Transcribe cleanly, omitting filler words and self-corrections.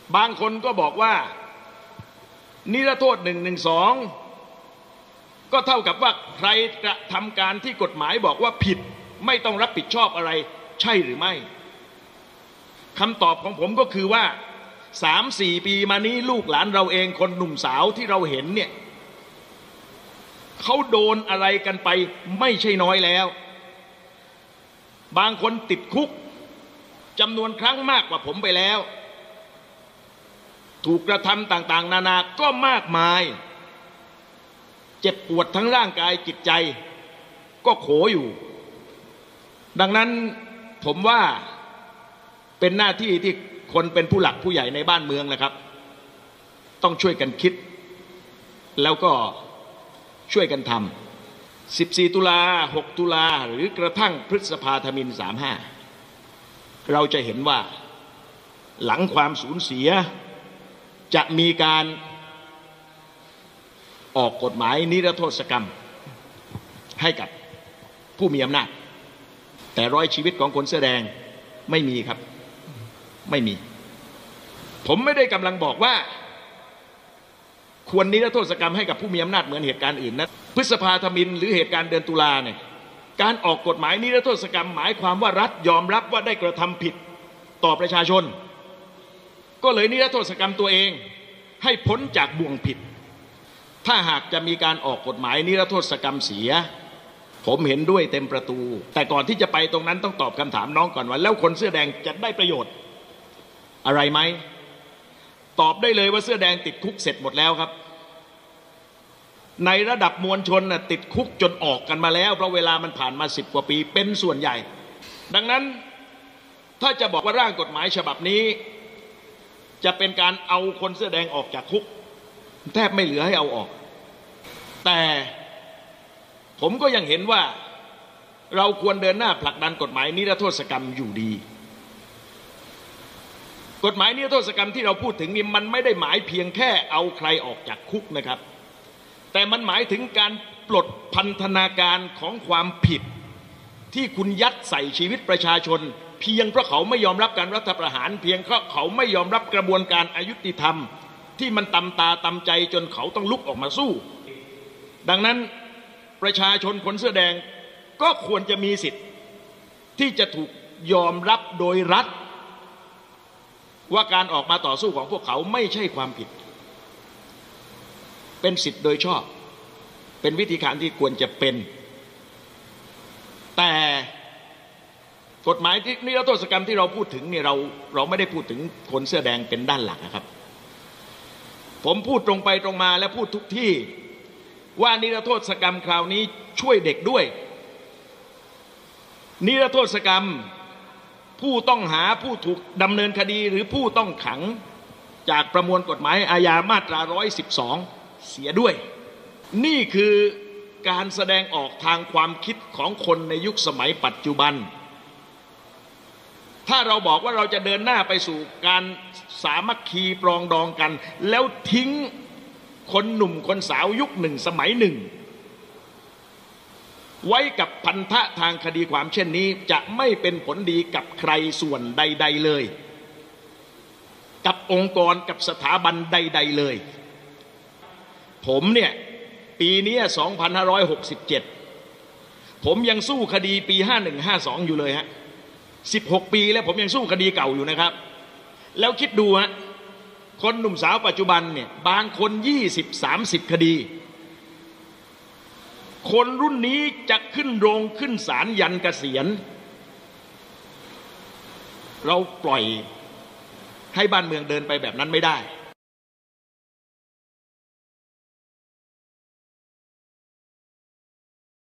บางคนก็บอกว่านิรโทษ112ก็เท่ากับว่าใครกระทำการที่กฎหมายบอกว่าผิดไม่ต้องรับผิดชอบอะไรใช่หรือไม่คำตอบของผมก็คือว่า 3-4 ปีมานี้ลูกหลานเราเองคนหนุ่มสาวที่เราเห็นเนี่ยเขาโดนอะไรกันไปไม่ใช่น้อยแล้วบางคนติดคุกจำนวนครั้งมากกว่าผมไปแล้วถูกกระทำต่างๆนานาก็มากมายเจ็บปวดทั้งร่างกายจิตใจก็โขอยู่ดังนั้นผมว่าเป็นหน้าที่ที่คนเป็นผู้หลักผู้ใหญ่ในบ้านเมืองนะครับต้องช่วยกันคิดแล้วก็ช่วยกันทำ14 ตุลา 6 ตุลาหรือกระทั่งพฤษภาธมิฬ 35เราจะเห็นว่าหลังความสูญเสียจะมีการออกกฎหมายนิรโทษกรรมให้กับผู้มีอำนาจแต่100 ชีวิตของคนเสื้อแดงไม่มีครับไม่มีผมไม่ได้กำลังบอกว่าควรนิรโทษกรรมให้กับผู้มีอำนาจเหมือนเหตุการณ์อื่นนะพฤษภาธมิฬหรือเหตุการณ์เดือนตุลาเนี่ยการออกกฎหมายนิรโทษกรรมหมายความว่ารัฐยอมรับว่าได้กระทำผิดต่อประชาชนก็เลยนิรโทษกรรมตัวเองให้พ้นจากบ่วงผิดถ้าหากจะมีการออกกฎหมายนิรโทษกรรมเสียผมเห็นด้วยเต็มประตูแต่ก่อนที่จะไปตรงนั้นต้องตอบคำถามน้องก่อนว่าแล้วคนเสื้อแดงจะได้ประโยชน์อะไรไหมตอบได้เลยว่าเสื้อแดงติดคุกเสร็จหมดแล้วครับในระดับมวลชนน่ะติดคุกจนออกกันมาแล้วเพราะเวลามันผ่านมา10 กว่าปีเป็นส่วนใหญ่ดังนั้นถ้าจะบอกว่าร่างกฎหมายฉบับนี้จะเป็นการเอาคนเสื้อแดงออกจากคุกแทบไม่เหลือให้เอาออกแต่ผมก็ยังเห็นว่าเราควรเดินหน้าผลักดันกฎหมายนิรโทษกรรมอยู่ดีกฎหมายนิรโทษกรรมที่เราพูดถึงนี่มันไม่ได้หมายเพียงแค่เอาใครออกจากคุกนะครับแต่มันหมายถึงการปลดพันธนาการของความผิดที่คุณยัดใส่ชีวิตประชาชนเพียงเพราะเขาไม่ยอมรับการรัฐประหารเพียงเพราะเขาไม่ยอมรับกระบวนการอยุติธรรมที่มันตำตาตำใจจนเขาต้องลุกออกมาสู้ดังนั้นประชาชนคนเสื้อแดงก็ควรจะมีสิทธิ์ที่จะถูกยอมรับโดยรัฐว่าการออกมาต่อสู้ของพวกเขาไม่ใช่ความผิดเป็นสิทธิ์โดยชอบเป็นวิธีการที่ควรจะเป็นแต่กฎหมายนิรโทษกรรมที่เราพูดถึงเนี่ยเราไม่ได้พูดถึงคนเสื้อแดงเป็นด้านหลักนะครับผมพูดตรงไปตรงมาและพูดทุกที่ว่านิรโทษกรรมคราวนี้ช่วยเด็กด้วยนิรโทษกรรมผู้ต้องหาผู้ถูกดำเนินคดีหรือผู้ต้องขังจากประมวลกฎหมายอาญามาตรา112เสียด้วยนี่คือการแสดงออกทางความคิดของคนในยุคสมัยปัจจุบันถ้าเราบอกว่าเราจะเดินหน้าไปสู่การสามัคคีปรองดองกันแล้วทิ้งคนหนุ่มคนสาวยุคหนึ่งสมัยหนึ่งไว้กับพันธะทางคดีความเช่นนี้จะไม่เป็นผลดีกับใครส่วนใดๆเลยกับองค์กรกับสถาบันใดๆเลยผมเนี่ยปีนี้2567ผมยังสู้คดีปี5152อยู่เลยฮะ16 ปีแล้วผมยังสู้คดีเก่าอยู่นะครับแล้วคิดดูฮะคนหนุ่มสาวปัจจุบันเนี่ยบางคน20-30 คดีคนรุ่นนี้จะขึ้นโรงขึ้นศาลยันเกษียณเราปล่อยให้บ้านเมืองเดินไปแบบนั้นไม่ได้